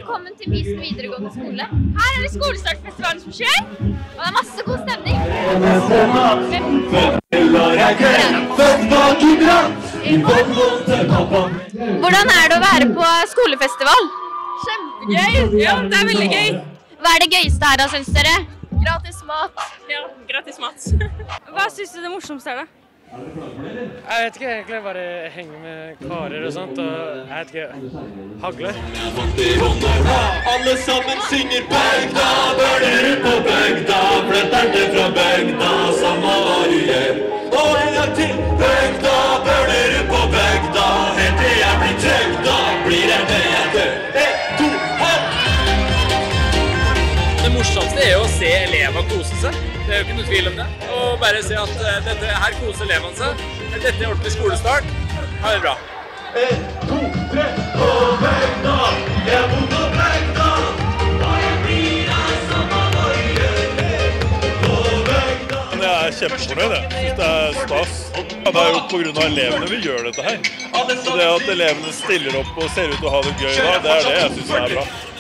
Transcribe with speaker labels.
Speaker 1: velkommen til Mysen videregående skole. Her er det skolestartfestivalen som skjer, og det er masse god stemning. Hvordan er det å være på skolefestival?
Speaker 2: Kjempegøy! Ja, det er veldig gøy.
Speaker 1: Hva er det gøyeste her da, synes dere?
Speaker 2: Gratis mat. Ja, gratis mat. Hva synes du det morsomste er da?
Speaker 3: Jeg vet ikke, egentlig bare henge med karer og sånt, og jeg vet ikke, hagle.
Speaker 4: Alle sammen synger bøgda, bøler ut på bøgda, fletterne fra bøgda, samme hva du gjør. Og en gang til, bøgda, bøler ut på bøgda, helt til jeg blir trøgda, blir jeg til jeg dør. 1, 2, hopp!
Speaker 5: Det morsomste er jo å se elevene kose seg. Det er jo ikke noe tvil om det. Og bare se at her koser elevene seg. Dette er ordentlig skolestart. Ha det bra.
Speaker 4: 1, 2, 3, på bøgda, jeg bor på bøgda, og jeg blir av samme hva du gjør, på bøgda.
Speaker 6: Jeg er kjempefornøyd, jeg synes det er stas. Det er jo på grunn av elevene vi gjør dette her. Så det at elevene stiller opp og ser ut til å ha det gøy da, det er det jeg synes er bra.